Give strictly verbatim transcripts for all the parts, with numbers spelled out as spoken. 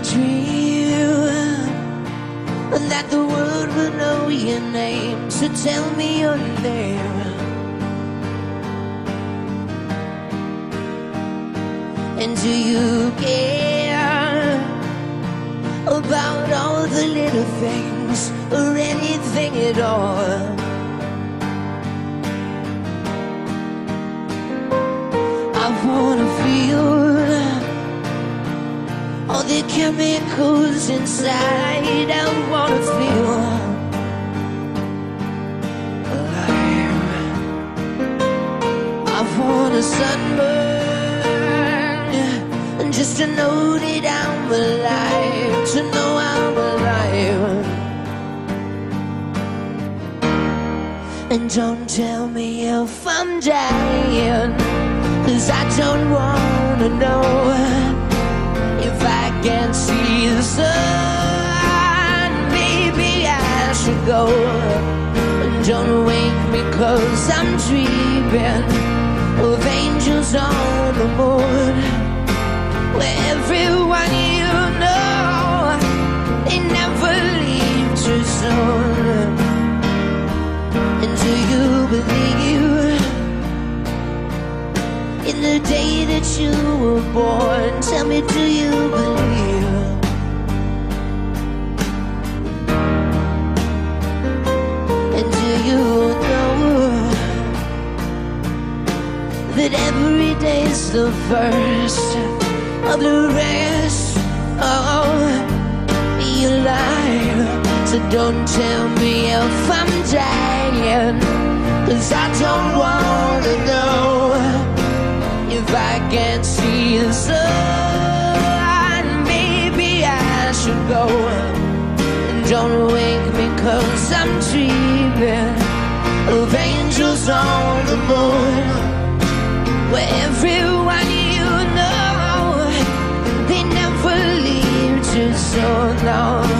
dream that the world will know your name, so tell me your name. And do you care about all the little things or anything at all? I wanna feel all the chemicals inside. I wanna feel alive. I wanna sunburn just to know that I'm alive, to know I'm alive. And don't tell me if I'm dying, 'cause I don't wanna know. If I can't see the sun, maybe I should go. And don't wake me 'cause I'm dreaming of angels on the moon, where everyone you know, they never leave too soon. And do you believe in the day that you were born? Tell me, do you believe? And do you know that every day's the first of the rest? Oh, be alive. So don't tell me if I'm dying, 'cause I don't wanna know. If I can't see the sun, maybe I should go. And don't wake me 'cause I'm dreaming of angels on the moon, where everyone you know, they never leave too soon. No.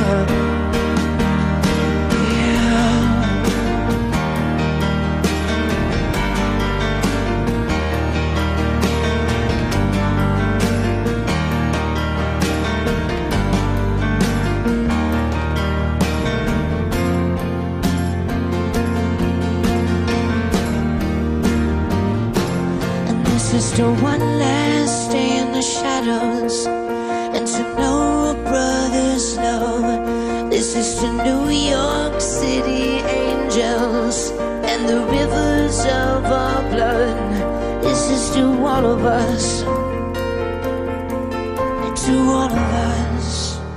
Just a one last day in the shadows, and to know a brother's love. This is to New York City angels and the rivers of our blood. This is to all of us, to all of us.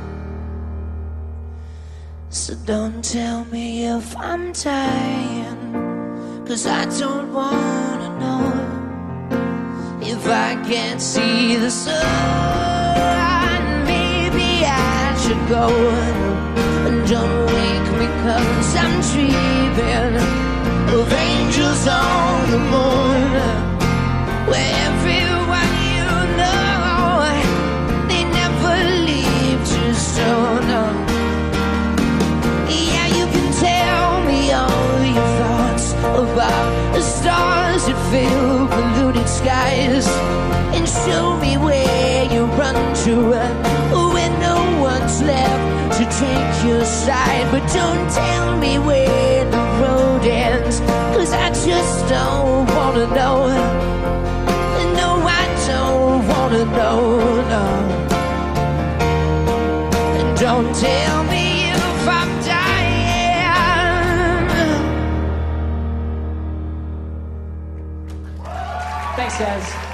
So don't tell me if I'm dying, 'cause I don't wanna know. If I can't see the sun, maybe I should go. And don't wake me 'cause I'm dreaming of angels on the moon, where everyone you know, they never leave too soon. Yeah, you can tell me all your thoughts about the stars that fill polluted skies, and show me where you run to when no one's left to take your side. But don't tell me where the road ends, 'cause I just don't wanna know. No, I don't wanna know, no. And don't tell me if I'm dying. Thanks, guys.